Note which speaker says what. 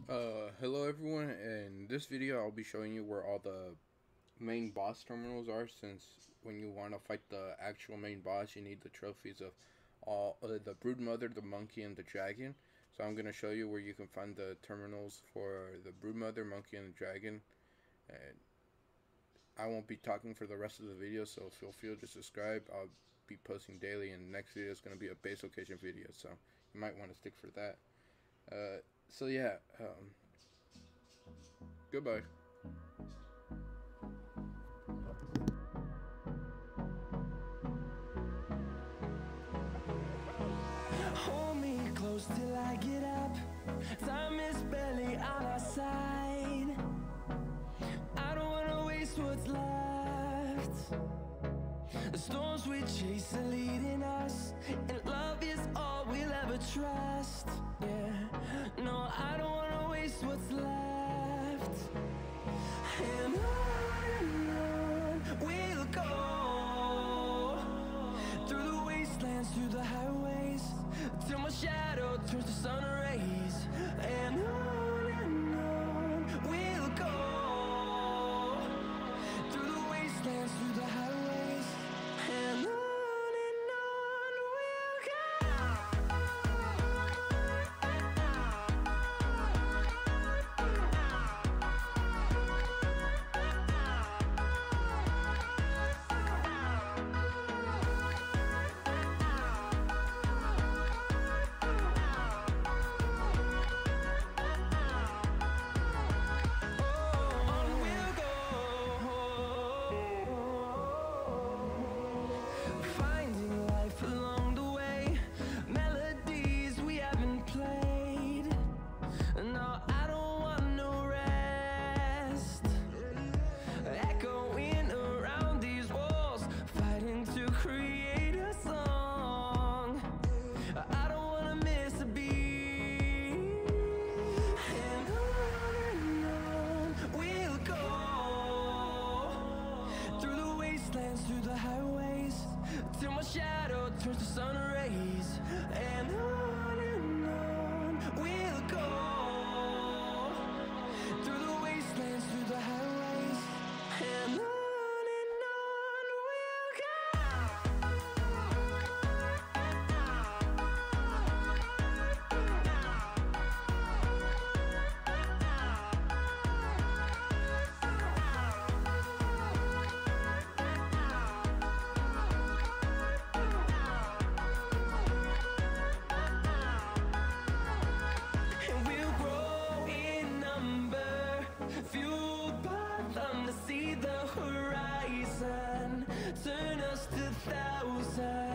Speaker 1: Hello everyone. In this video I'll be showing you where all the main boss terminals are, since when you want to fight the actual main boss you need the trophies of all the Broodmother, the monkey, and the dragon. So I'm going to show you where you can find the terminals for the Broodmother, monkey, and the dragon. And I won't be talking for the rest of the video, so feel free to subscribe. I'll be posting daily, and the next video is going to be a base location video, so you might want to stick for that. So yeah, goodbye.
Speaker 2: Hold me close till I get up. Time is barely on our side. I don't wanna waste what's left. The storms we chase are leading us, and love is all we'll ever trust. Yeah, no, I don't wanna waste what's left. And on we'll go, through the wastelands, through the highways, till my shadow turns to sun rays. And on we'll go, through the wastelands, through the highways, and on we'll go. Through the highways, till my shadow turns to sun rays. And on we'll go, through the wastelands, through the highways, and on we'll go. See the horizon, turn us to thousands.